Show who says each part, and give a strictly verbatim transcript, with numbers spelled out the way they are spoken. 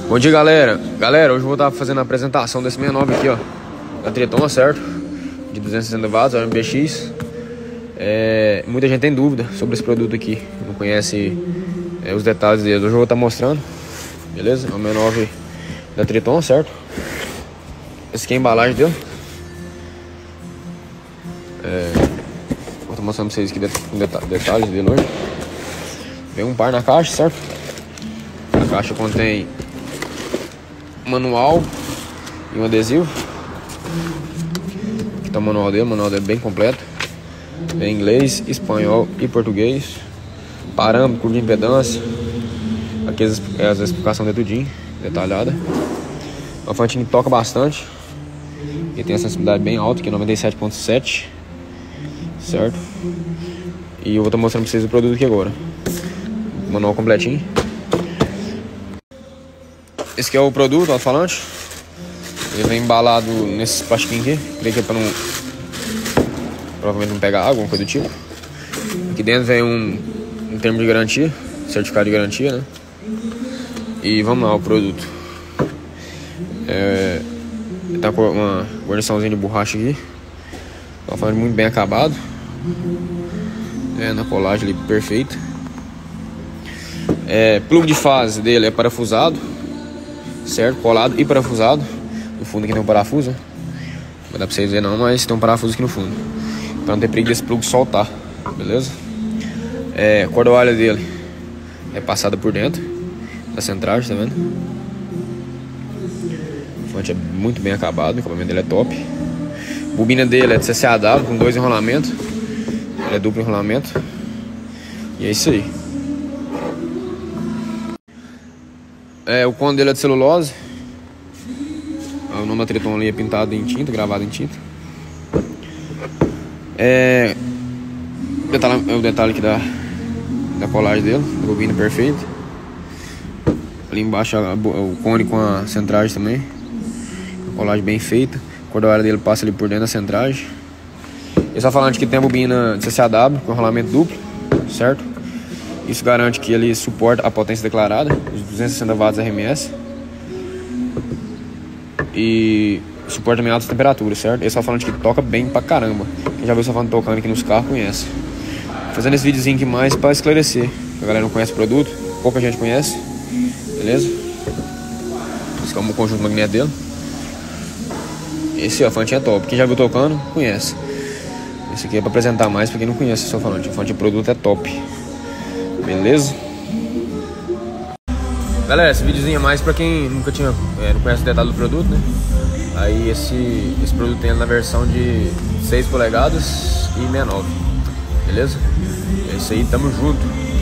Speaker 1: Bom dia, galera. Galera, hoje eu vou estar fazendo a apresentação desse sessenta e nove aqui, ó, da Triton, certo? De duzentos e sessenta watts, M B X. É, muita gente tem dúvida sobre esse produto aqui, não conhece é, os detalhes dele. Hoje eu vou estar mostrando, beleza? É o sessenta e nove da Triton, certo? Esse aqui é a embalagem dele. É, vou estar mostrando pra vocês aqui com detalhes dele hoje. Vem um par na caixa, certo? A caixa contém manual e um adesivo. Aqui tá o manual dele, o manual dele é bem completo. Tem inglês, espanhol e português. Parâmetro de impedância. Aqui é as explicações de tudinho, detalhada. Uma fonte que toca bastante e tem a sensibilidade bem alta, que é noventa e sete ponto sete, certo? E eu vou estar mostrando pra vocês o produto aqui agora. O manual completinho. Esse aqui é o produto, o alto-falante. Ele vem embalado nesses plastiquinhos aqui. Creio que é pra não... provavelmente não pegar água, alguma coisa do tipo. Aqui dentro vem um, um termo de garantia, certificado de garantia, né? E vamos lá, o produto. É, tá com uma guarniçãozinha de borracha aqui. Tá falando muito bem acabado. É, na colagem ali, perfeito. É, plug de fase dele é parafusado, certo? Colado e parafusado. No fundo aqui tem um parafuso, né? Não vai dar pra vocês verem não, mas tem um parafuso aqui no fundo, pra não ter perigo desse plug soltar, beleza? É, a cordoalha dele é passada por dentro da centragem, tá vendo? A fonte é muito bem acabado, o acabamento dele é top. A bobina dele é de C C A W com dois enrolamentos. Ele é duplo enrolamento. E é isso aí. É, o cone dele é de celulose. O nome da Triton ali é pintado em tinta, gravado em tinta. É, detalhe, é o detalhe aqui da, da colagem dele, da bobina perfeita. Ali embaixo a, o cone com a centragem também. A colagem bem feita. A cordoalha dele passa ali por dentro da centragem. E só falando que tem a bobina de C C A W com enrolamento duplo, certo? Isso garante que ele suporta a potência declarada, os duzentos e sessenta watts R M S. E suporta também altas temperaturas, certo? Esse alto-falante que toca bem pra caramba. Quem já viu o alto-falante tocando aqui nos carros conhece. Fazendo esse videozinho aqui mais pra esclarecer. A galera não conhece o produto, pouca gente conhece. Beleza? Esse é o conjunto magnético dele. Esse alto-falante é top. Quem já viu tocando, conhece. Esse aqui é pra apresentar mais pra quem não conhece esse alto-falante. O alto-falante de produto é top. Beleza? Galera, esse videozinho é mais pra quem nunca tinha, é, não conhece o detalhe do produto, né? Aí esse, esse produto tem na versão de seis polegadas e sessenta e nove. Beleza? É isso aí, tamo junto.